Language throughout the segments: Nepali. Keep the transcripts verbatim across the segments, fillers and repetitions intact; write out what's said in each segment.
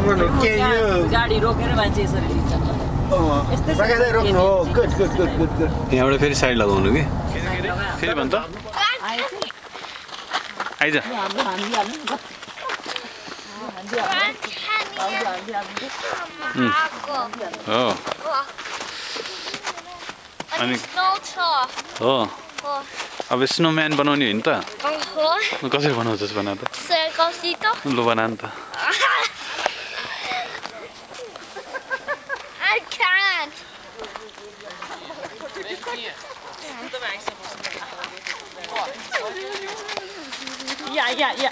गाडी रोकेर मान्छे यसरी लिन्छ यहाँबाट फेरि साइड लगाउनु कि फेरि भन्छ आइज हो अनि हो अब स्नोम्यान बनाउने हो नि त कसरी बनाउँछस् बना त लु बना नि त I can't. Yeah, yeah, yeah.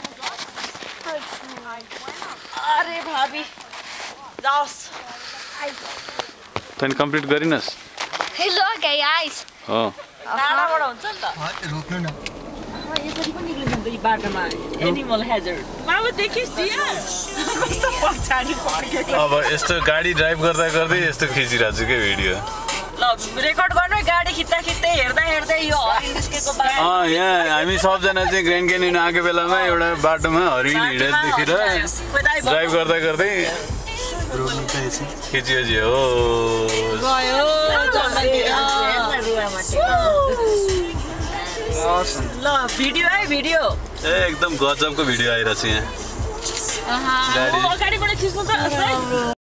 अरे भाभी जाओस् तैँले कम्प्लिट गरिनस् Hello guys. हो डाँडाबाट हुन्छ नि त रोक्नु न यसरी पनि निक्लिन्छ नि त यी बाटोमा एनिमल हेजर्ड मामा देखिस् दिया कस्तो पछाडि पड्केको अब यस्तो गाडी ड्राइभ गर्दा गर्दै यस्तो खिचिरहेको छु क्या भिडियो ल रेकर्ड गर्नु गाडी खिच्दा खिच्दै हेर्दा हेर्दै यो हरिण निस्केको बाटो अँ यहाँ हामी सबजना चाहिँ ग्रान्ड क्यानियन आएको बेलामा एउटा बाटोमा हरिण हिँडेर देखेर ड्राइभ गर्दा गर्दै खिचियो जी हो गयो ल भिडियो है भिडियो ए एकदम गजबको भिडियो आइरहेछ यहाँ अगाडिबाट खिच्नु त